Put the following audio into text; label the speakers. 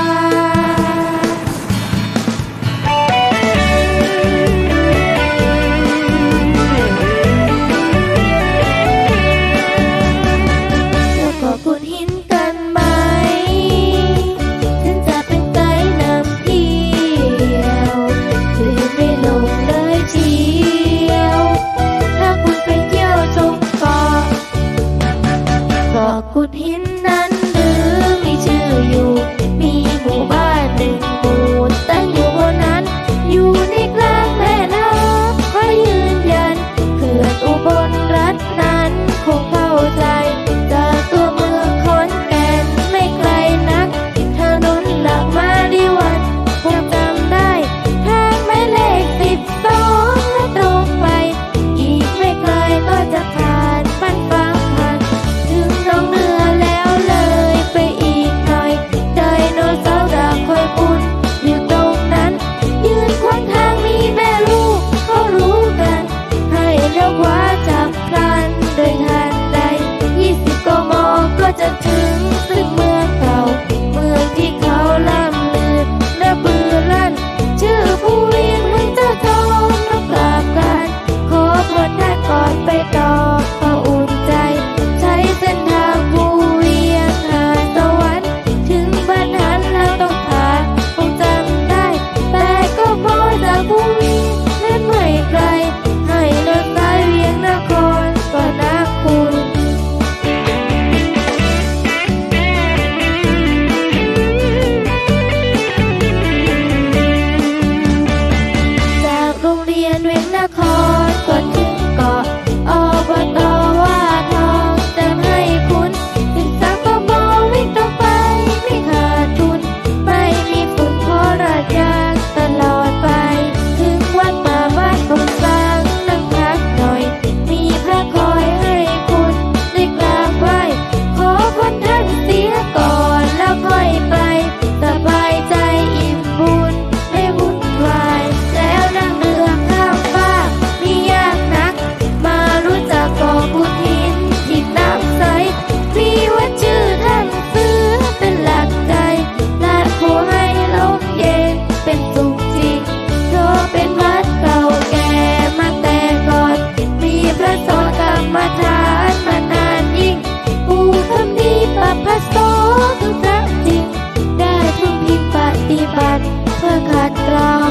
Speaker 1: กุดหินนั้นหรือมีชื่ออยู่มีหมู่บ้านหนึ่งหมู่ตั้งอยู่บนนั้นอยู่ในกลางแม่น้ำขอยืนยันเขื่อนอุบลรัตน์นั้นคงเข้าใจจากตัวเมืองขอนแก่นไม่ไกลนักถนนหลักมาริวัฒน์คงจำได้ทางหมายเลข12และตรงไปอีกไม่ไกลก็จะผ่านบ้านฟ้าผ่านถึงลงเรือแล้วเลยไปอีกหน่อยไดโนเสาร์ด่างคอยปุ่นอยู่ตรงนั้นยืนขวางทางมีแม่ลูกเขารู้กันให้เลี้ยวขวาจับพลันโดยทันใด20 กม.ก็จะถึงซึ่งเมืองเก่าเมืองที่เขาล่ำลือและบือลั่นชื่อภูเวียงเมืองเจ้าทองนับกราบกันขอพรท่านก่อนไปต่อก็อุ่นใจใช้เส้นทางภูเวียงหาสวรรค์ถึงบ้านหันแล้วต้องผ่านคงจำได้แต่ก็พอจากภูเวียงและไม่ไกลให้เลิกสายเวียงนครก็นักคุณจากโรงเรียนเวียงนครก็ถึงเกาะอบต.ว่าทองเติมให้คุณ13 กม.วิ่งตรงไปไม่ขาดทุนไม่มีฝุ่นเพราะราดยางตลอดไปถึงวัดป่าบ้านคนสร้างนั่งพักหน่อยมีพระคอยให้คุณได้กราบไหว้ขอพรท่านเสียก่อนแล้วค่อยไปสบายใจอิ่มบุญไม่วุ่นวายแล้วนั่งเรือข้ามฟากมียากนักมารู้จักเกาะกุดหินที่น้ำใสมีวัดชื่อท่านเสือเป็นหลักใจลาดโพให้ลมเย็นเป็นสุขจริงเพราะเป็นวัดเก่าแก่มาแต่ก่อนมีพระสงฆ์กรรมฐานมานานยิ่งปู่คำดีปัปพะโสคือพระจริงได้พึ่งพิงปฏิบัติเพื่อขัดเกลา